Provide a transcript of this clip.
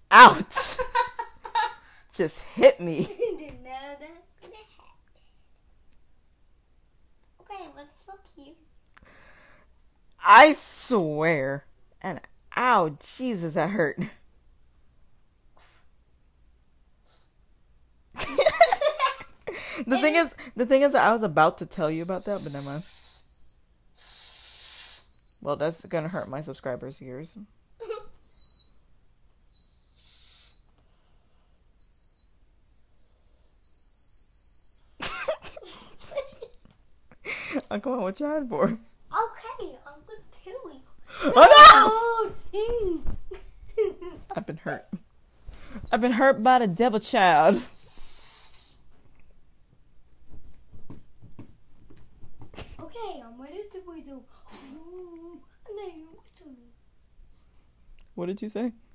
Ouch! Just hit me. Didn't know that's gonna happen. Okay, let's look here. I swear. And ow, Jesus, that hurt. The thing is, I was about to tell you about that, but never mind. Well, that's gonna hurt my subscribers' ears. Oh, come on, what you hiding for? Okay, I'm gonna kill you. Oh no! no! I've been hurt. I've been hurt by the devil child. Okay, I'm ready to do. And then you listen to me. What did you say?